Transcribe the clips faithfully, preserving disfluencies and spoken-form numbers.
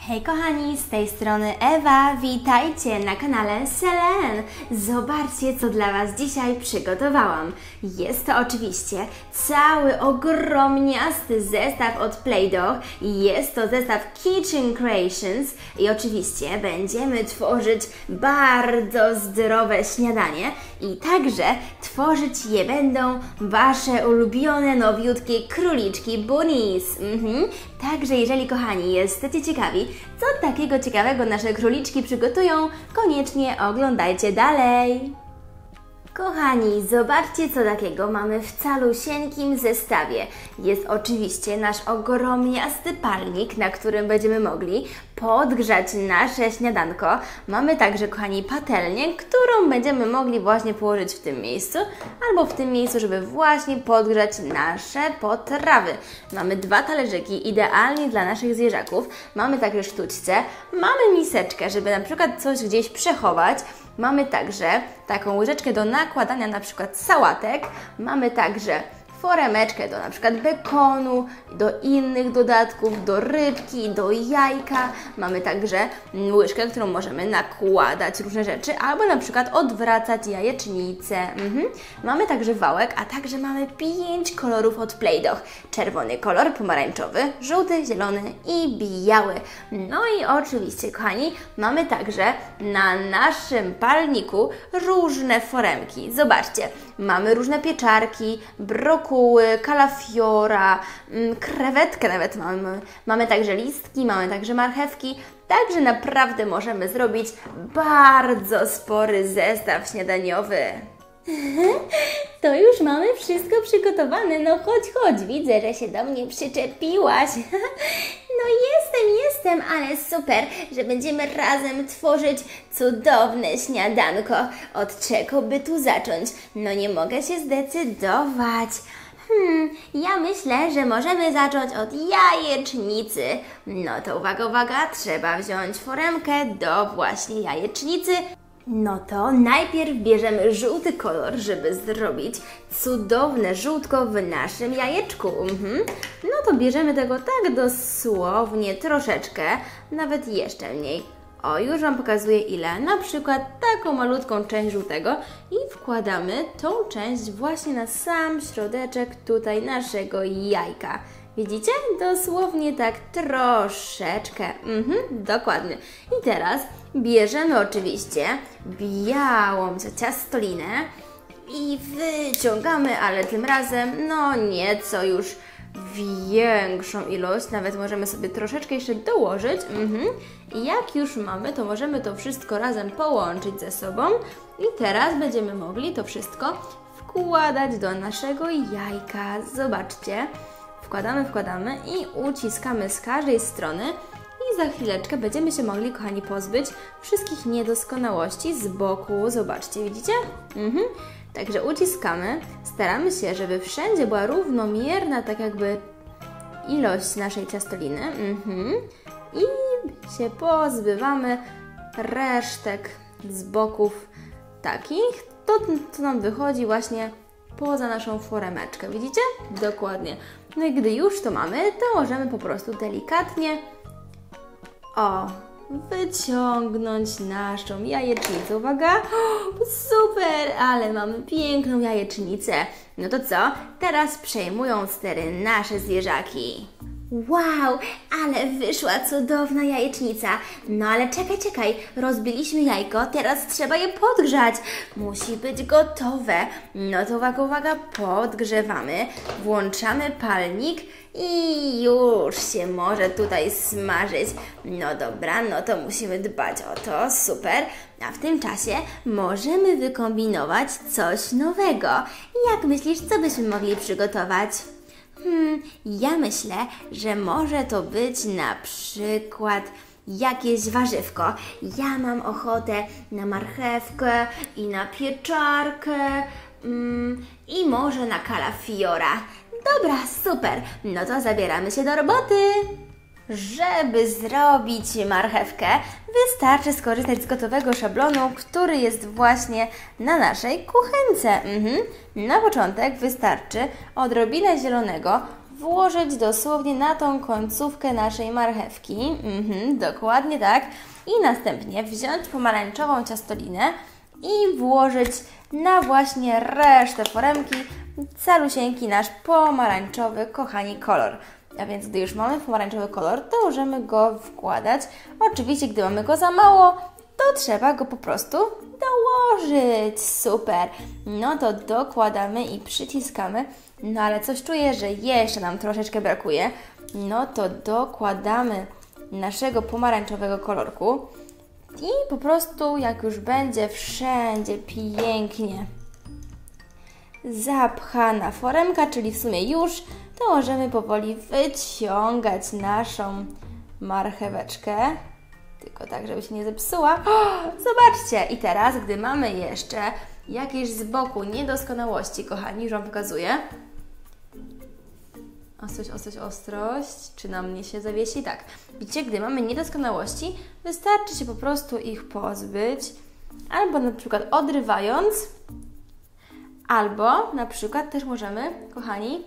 Hej kochani, z tej strony Ewa, witajcie na kanale Selen. Zobaczcie, co dla Was dzisiaj przygotowałam. Jest to oczywiście cały ogromniasty zestaw od Play-Doh. Jest to zestaw Kitchen Creations i oczywiście będziemy tworzyć bardzo zdrowe śniadanie i także tworzyć je będą Wasze ulubione, nowiutkie króliczki bunnies. Mhm. Także jeżeli kochani jesteście ciekawi, co takiego ciekawego nasze króliczki przygotują, koniecznie oglądajcie dalej. Kochani, zobaczcie, co takiego mamy w calusieńkim zestawie. Jest oczywiście nasz ogromniasty palnik, na którym będziemy mogli podgrzać nasze śniadanko. Mamy także, kochani, patelnię, którą będziemy mogli właśnie położyć w tym miejscu albo w tym miejscu, żeby właśnie podgrzać nasze potrawy. Mamy dwa talerzyki, idealnie dla naszych zwierzaków. Mamy także sztućce, mamy miseczkę, żeby na przykład coś gdzieś przechować. Mamy także taką łyżeczkę do nakładania na przykład sałatek. Mamy także foremeczkę do na przykład bekonu, do innych dodatków, do rybki, do jajka. Mamy także łyżkę, którą możemy nakładać różne rzeczy, albo na przykład odwracać jajecznicę. Mhm. Mamy także wałek, a także mamy pięć kolorów od Play-Doh. Czerwony kolor, pomarańczowy, żółty, zielony i biały. No i oczywiście, kochani, mamy także na naszym palniku różne foremki. Zobaczcie, mamy różne pieczarki, brokuły, kalafiora, krewetkę nawet mamy. Mamy także listki, mamy także marchewki. Także naprawdę możemy zrobić bardzo spory zestaw śniadaniowy. To już mamy wszystko przygotowane. No chodź, chodź, widzę, że się do mnie przyczepiłaś. No jestem, jestem, ale super, że będziemy razem tworzyć cudowne śniadanko. Od czego by tu zacząć? No nie mogę się zdecydować. Hmm, ja myślę, że możemy zacząć od jajecznicy. No to uwaga, uwaga, trzeba wziąć foremkę do właśnie jajecznicy. No to najpierw bierzemy żółty kolor, żeby zrobić cudowne żółtko w naszym jajeczku. Mhm. No to bierzemy tego tak dosłownie troszeczkę, nawet jeszcze mniej. O, już Wam pokazuję ile. Na przykład taką malutką część żółtego i wkładamy tą część właśnie na sam środeczek tutaj naszego jajka. Widzicie? Dosłownie tak troszeczkę. Mhm, dokładnie. I teraz bierzemy oczywiście białą ciastolinę i wyciągamy, ale tym razem no nieco już większą ilość, nawet możemy sobie troszeczkę jeszcze dołożyć. Mhm. I jak już mamy, to możemy to wszystko razem połączyć ze sobą i teraz będziemy mogli to wszystko wkładać do naszego jajka. Zobaczcie. Wkładamy, wkładamy i uciskamy z każdej strony i za chwileczkę będziemy się mogli, kochani, pozbyć wszystkich niedoskonałości z boku. Zobaczcie, widzicie? Mhm. Także uciskamy, staramy się, żeby wszędzie była równomierna tak jakby ilość naszej ciastoliny. Mhm. I się pozbywamy resztek z boków takich. To, co nam wychodzi właśnie poza naszą foremeczkę. Widzicie? Dokładnie. No i gdy już to mamy, to możemy po prostu delikatnie o, wyciągnąć naszą jajecznicę. Uwaga! O, super! Ale mamy piękną jajecznicę. No to co? Teraz przejmują stery nasze zwierzaki. Wow, ale wyszła cudowna jajecznica. No ale czekaj, czekaj, rozbiliśmy jajko, teraz trzeba je podgrzać. Musi być gotowe. No to uwaga, uwaga, podgrzewamy, włączamy palnik i już się może tutaj smażyć. No dobra, no to musimy dbać o to, super. A w tym czasie możemy wykombinować coś nowego. Jak myślisz, co byśmy mogli przygotować? Hmm, ja myślę, że może to być na przykład jakieś warzywko. Ja mam ochotę na marchewkę i na pieczarkę mm, i może na kalafiora. Dobra, super, no to zabieramy się do roboty. Żeby zrobić marchewkę, wystarczy skorzystać z gotowego szablonu, który jest właśnie na naszej kuchence. Mhm. Na początek wystarczy odrobinę zielonego włożyć dosłownie na tą końcówkę naszej marchewki. Mhm, dokładnie tak. I następnie wziąć pomarańczową ciastolinę i włożyć na właśnie resztę foremki calusieńki nasz pomarańczowy, kochani, kolor. A więc gdy już mamy pomarańczowy kolor, to możemy go wkładać. Oczywiście, gdy mamy go za mało, to trzeba go po prostu dołożyć. Super! No to dokładamy i przyciskamy. No ale coś czuję, że jeszcze nam troszeczkę brakuje. No to dokładamy naszego pomarańczowego kolorku. I po prostu jak już będzie wszędzie pięknie zapchana foremka, czyli w sumie już, to możemy powoli wyciągać naszą marcheweczkę. Tylko tak, żeby się nie zepsuła. O, zobaczcie! I teraz, gdy mamy jeszcze jakieś z boku niedoskonałości, kochani, już Wam pokazuję. Ostrość, ostrość, ostrość. Czy na mnie się zawiesi? Tak. Widzicie, gdy mamy niedoskonałości, wystarczy się po prostu ich pozbyć. Albo na przykład odrywając, albo na przykład też możemy, kochani,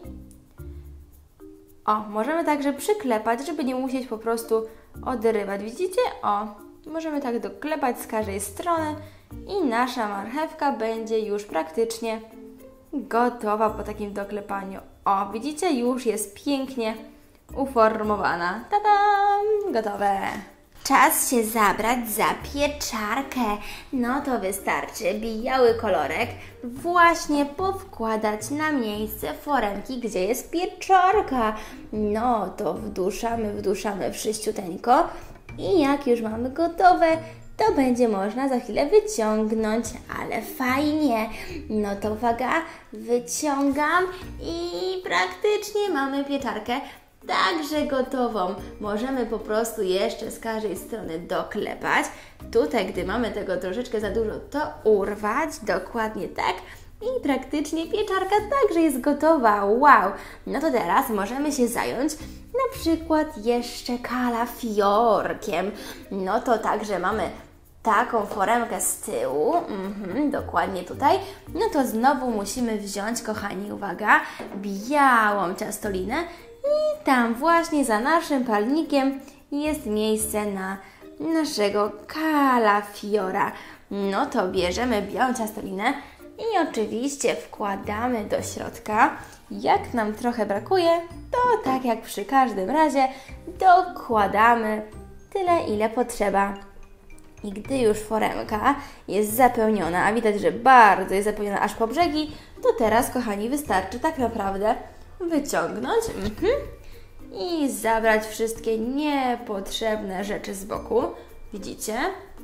o, możemy także przyklepać, żeby nie musieć po prostu odrywać. Widzicie? O, możemy tak doklepać z każdej strony i nasza marchewka będzie już praktycznie gotowa po takim doklepaniu. O, widzicie? Już jest pięknie uformowana. Tadam! Gotowe! Czas się zabrać za pieczarkę. No to wystarczy biały kolorek właśnie powkładać na miejsce foremki, gdzie jest pieczarka. No to wduszamy, wduszamy wszyściuteńko i jak już mamy gotowe, to będzie można za chwilę wyciągnąć, ale fajnie. No to uwaga, wyciągam i praktycznie mamy pieczarkę także gotową. Możemy po prostu jeszcze z każdej strony doklepać. Tutaj, gdy mamy tego troszeczkę za dużo, to urwać, dokładnie tak. I praktycznie pieczarka także jest gotowa. Wow! No to teraz możemy się zająć na przykład jeszcze kalafiorkiem. No to także mamy taką foremkę z tyłu, mhm, dokładnie tutaj. No to znowu musimy wziąć, kochani, uwaga, białą ciastolinę i tam właśnie za naszym palnikiem jest miejsce na naszego kalafiora. No to bierzemy białą ciastolinę i oczywiście wkładamy do środka. Jak nam trochę brakuje, to tak jak przy każdym razie dokładamy tyle, ile potrzeba. I gdy już foremka jest zapełniona, a widać, że bardzo jest zapełniona aż po brzegi, to teraz, kochani, wystarczy tak naprawdę wyciągnąć mhm, i zabrać wszystkie niepotrzebne rzeczy z boku. Widzicie?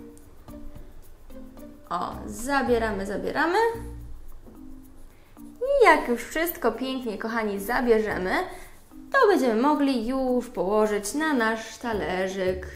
O, zabieramy, zabieramy. I jak już wszystko pięknie, kochani, zabierzemy, to będziemy mogli już położyć na nasz talerzyk.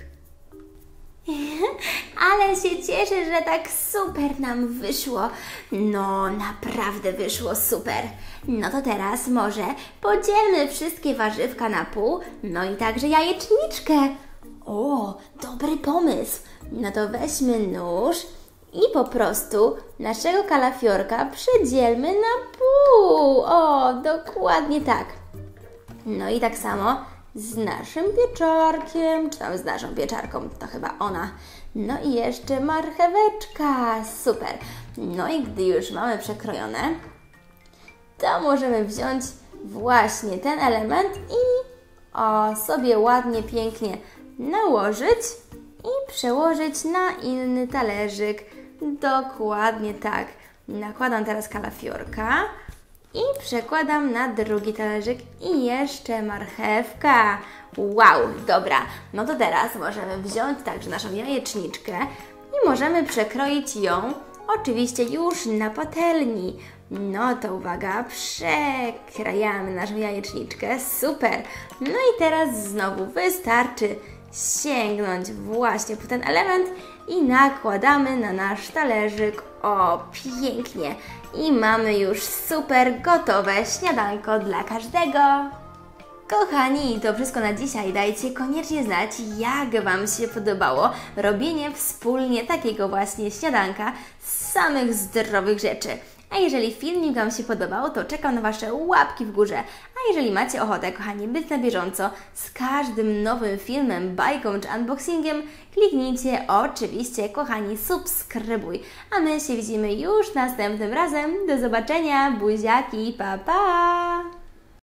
Ale się cieszę, że tak super nam wyszło. No, naprawdę wyszło super. No to teraz może podzielmy wszystkie warzywka na pół, no i także jajeczniczkę. O, dobry pomysł. No to weźmy nóż i po prostu naszego kalafiorka przedzielmy na pół. O, dokładnie tak. No i tak samo z naszym pieczarkiem, czy tam z naszą pieczarką, to chyba ona. No i jeszcze marcheweczka, super. No i gdy już mamy przekrojone, to możemy wziąć właśnie ten element i o, sobie ładnie, pięknie nałożyć i przełożyć na inny talerzyk. Dokładnie tak. Nakładam teraz kalafiorka i przekładam na drugi talerzyk i jeszcze marchewka. Wow, dobra. No to teraz możemy wziąć także naszą jajeczniczkę i możemy przekroić ją oczywiście już na patelni. No to uwaga, przekrajamy naszą jajeczniczkę. Super. No i teraz znowu wystarczy sięgnąć właśnie po ten element i nakładamy na nasz talerzyk. O, pięknie. I mamy już super gotowe śniadanko dla każdego. Kochani, to wszystko na dzisiaj. Dajcie koniecznie znać, jak Wam się podobało robienie wspólnie takiego właśnie śniadanka z samych zdrowych rzeczy. A jeżeli filmik Wam się podobał, to czekam na Wasze łapki w górze. A jeżeli macie ochotę, kochani, być na bieżąco z każdym nowym filmem, bajką czy unboxingiem, kliknijcie oczywiście, kochani, subskrybuj. A my się widzimy już następnym razem. Do zobaczenia, buziaki, pa pa!